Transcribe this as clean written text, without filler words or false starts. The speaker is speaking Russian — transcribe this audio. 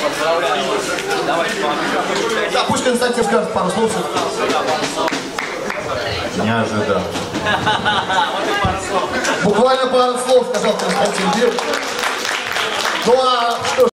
Да, пусть Константин скажет пару слов. Не ожидал. Буквально пару слов сказал Константин. Ну а что ж.